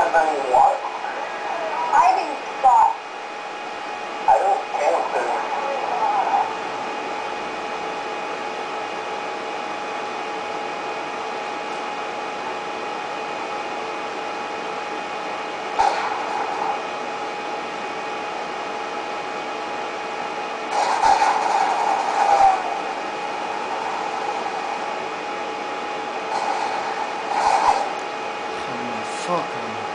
having what? Hiding spot. I don't think so. Fuck.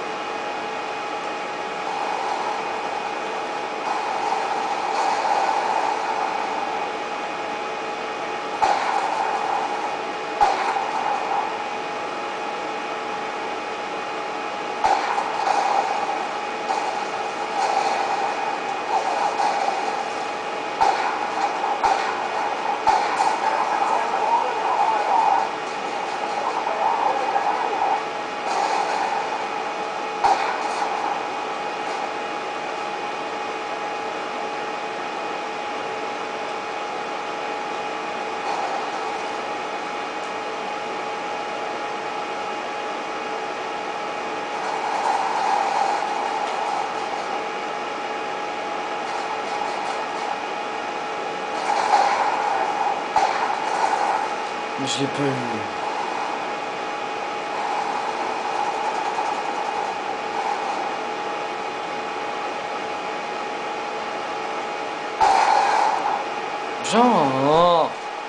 Mais je l'ai pas eu. Genre.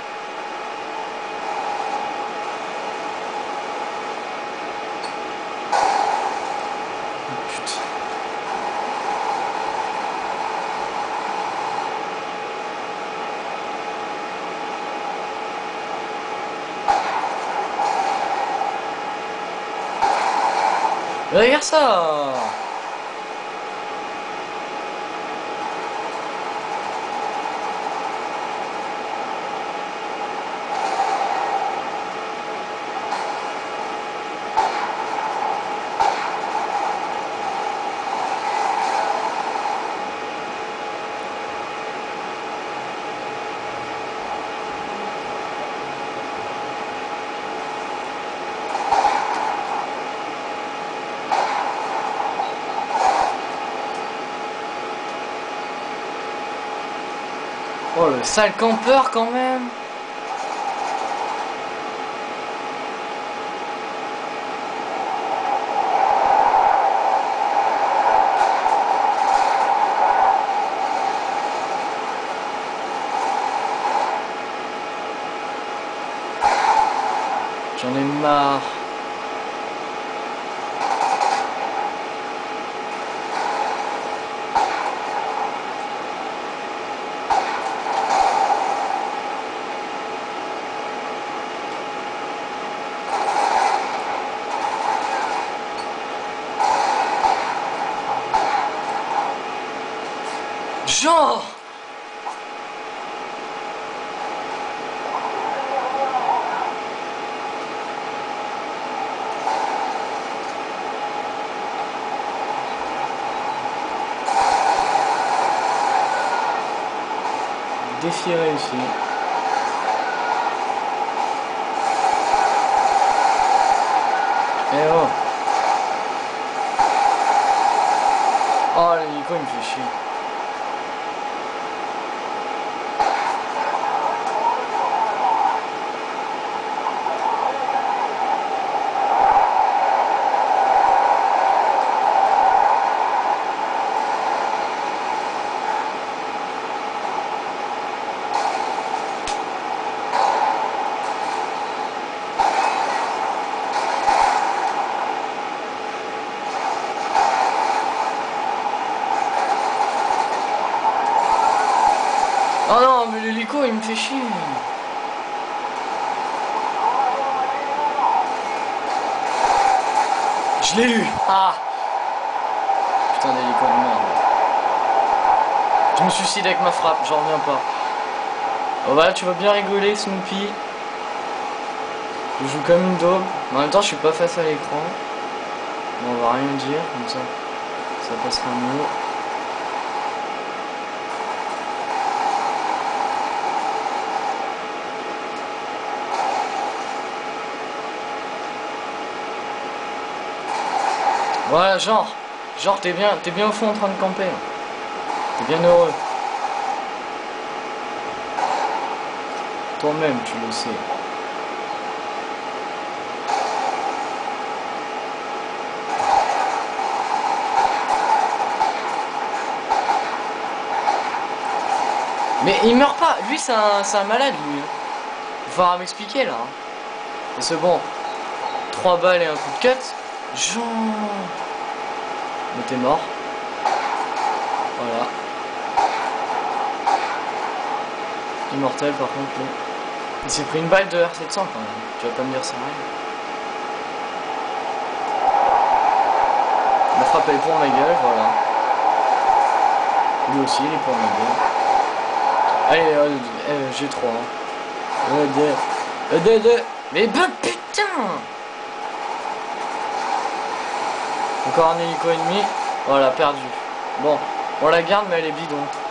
Putain. Regarde ça. Oh le sale campeur quand même. J'en ai marre. Genre. Défi réussi. Eh oh. Oh l'hélico il me fait chier. Oh non, mais l'hélico il me fait chier. Je l'ai eu. Ah. Putain d'hélico de merde. Je me suicide avec ma frappe, j'en reviens pas. Oh bah tu vas bien rigoler Snoopy. Je joue comme une daube. En même temps je suis pas face à l'écran. Bon, on va rien dire, comme ça passera mieux. Voilà, genre t'es bien au fond en train de camper. T'es bien heureux. Toi-même, tu le sais. Mais il meurt pas. Lui, c'est un malade, lui. Il va falloir m'expliquer, là. Mais c'est bon. 3 balles et un coup de cut. Jean. Mais t'es mort. Voilà. Immortel, par contre, lui. Il s'est pris une balle de R700, quand même. Tu vas pas me dire ça, rien. La frappe, elle est pour ma gueule, voilà. Lui aussi, il est pour ma gueule. Allez, G3. Mais ben putain! Encore un hélico ennemi. Voilà, perdu. Bon, on la garde, mais elle est bidon.